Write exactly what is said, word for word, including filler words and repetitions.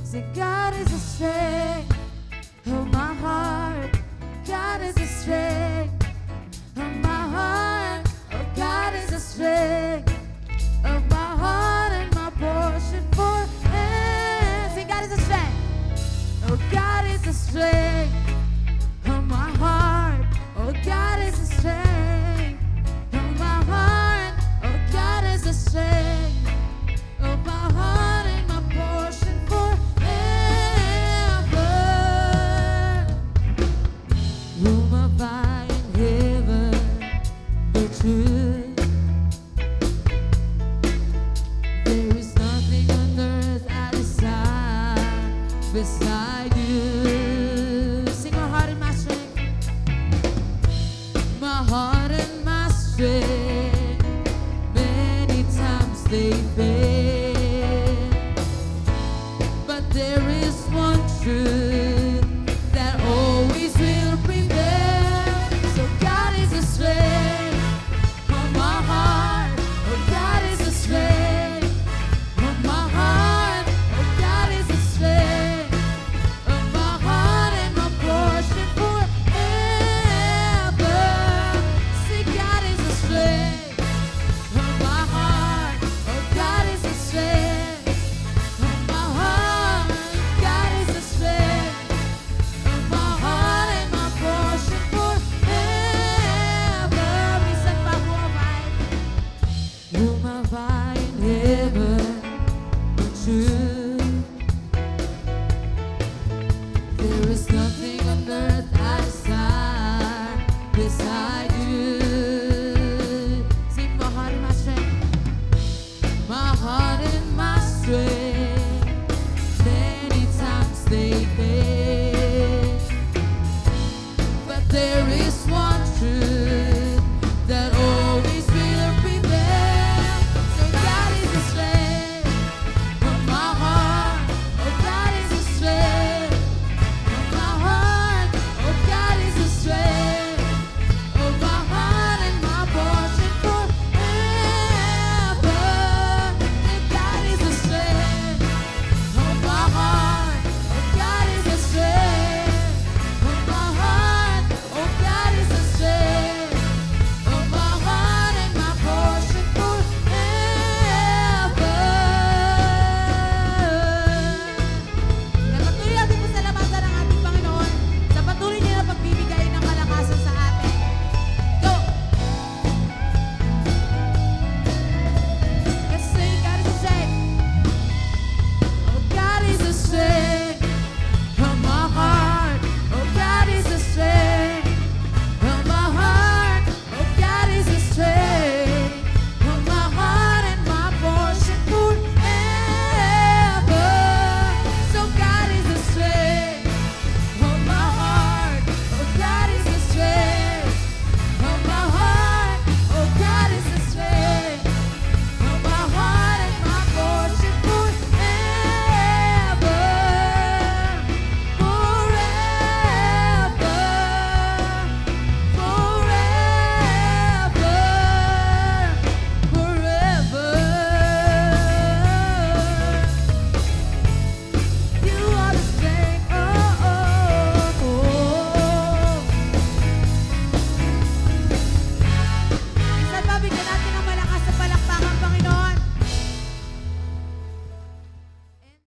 Say, God is the strength of my heart. God is the strength of my heart. Oh, God is the strength of my heart and my portion forever. Say, God is the strength. Oh, God is the strength of my heart. Oh, God is the strength of my heart. Oh, God is the strength of my heart and my portion forever. Room of fire in heaven, the truth. There is nothing on earth I desire beside you. Sing my heart and my strength. My heart and my strength. Many times they fail, but there is one truth.